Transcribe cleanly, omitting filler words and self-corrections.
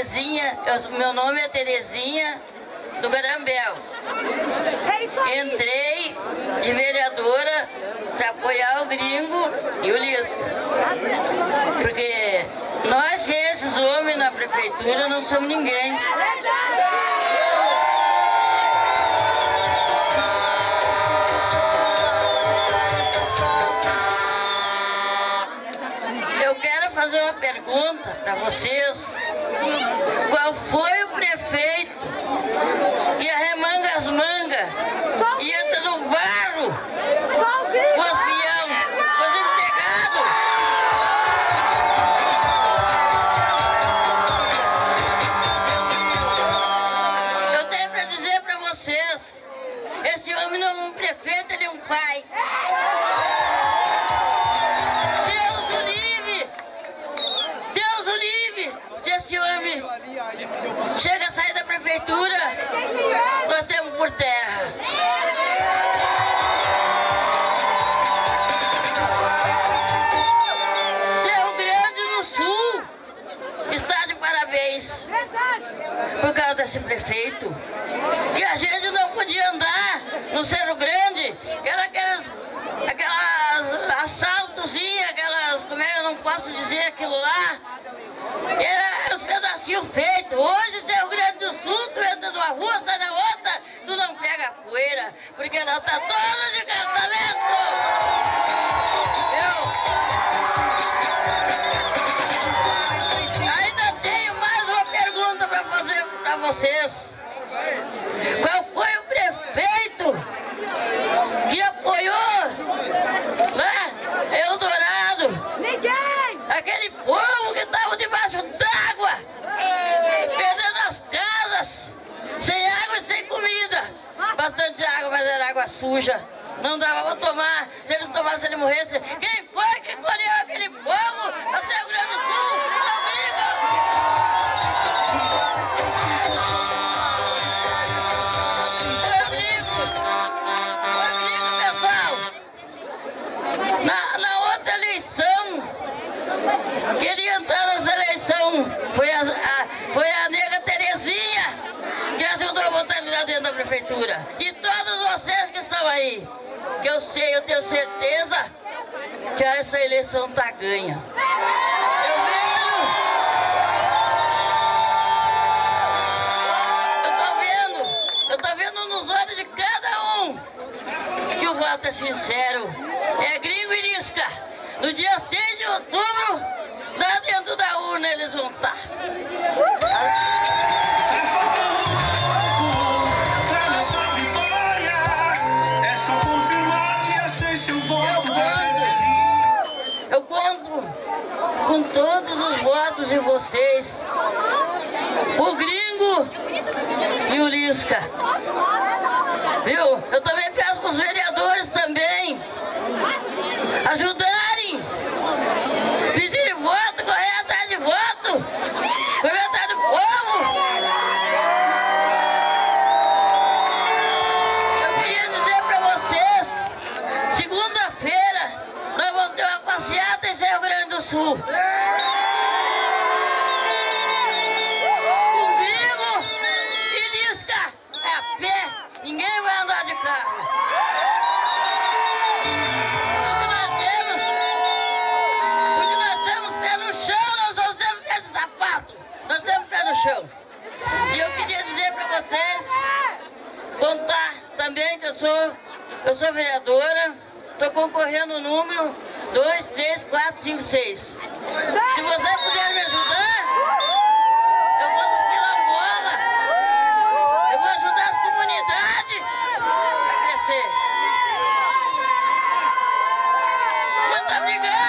Terezinha, meu nome é Terezinha do Garambel. Entrei de vereadora para apoiar o Gringo e o Lisca. Porque nós, esses homens na prefeitura, não somos ninguém. Eu quero fazer uma pergunta para vocês. Qual foi o prefeito que arremanga as mangas e entra no barro com os peão, com os empregados? Eu tenho para dizer para vocês, esse homem não é um prefeito, ele é um pai. Se esse homem chega a sair da prefeitura, nós temos por terra. Rio Grande do Sul está de parabéns por causa desse prefeito. E a gente não podia andar no Cerro Grande, que era aquelas assaltozinhas, como é que eu não posso dizer aquilo lá? Era os pedacinhos feitos. Hoje, se é o Rio Grande do Sul, tu entra numa rua, sai na outra, tu não pega poeira, porque ela tá toda de casamento. Ainda tenho mais uma pergunta para fazer para vocês. Qual foi o prefeito que apoiou lá Eldorado? Ninguém! Aquele povo que estava debaixo d'água, perdendo as casas, sem água e sem comida. Bastante água, mas era água suja. Não dava para tomar. Se eles tomassem, ele morresse. Quem foi que colheu aquele povo do Rio Grande do Sul? Na outra eleição, queria entrar nessa eleição, foi a nega Terezinha que ajudou a botar ele lá dentro da prefeitura. E todos vocês que estão aí, que eu sei, eu tenho certeza que essa eleição tá ganha. Eu tô vendo nos olhos de cada um que o voto é sincero. É Gringo e Lisca. No dia 6 de outubro, lá dentro da urna eles vão estar. Eu conto com todos os votos de vocês. O Gringo e o Lisca. Viu? Eu também peço para os vereadores também ajudarem, pedirem voto, correr atrás de voto, correr atrás do povo. Eu queria dizer para vocês, segunda-feira nós vamos ter uma passeata em Rio Grande do Sul. Comigo e Lisca é a pé, ninguém vai andar de carro. Chão. E eu queria dizer para vocês, contar também que eu sou vereadora, estou concorrendo no número 2, 3, 4, 5, 6. Se você puder me ajudar, eu vou dos quilombolas, eu vou ajudar as comunidades a crescer. Muito obrigado!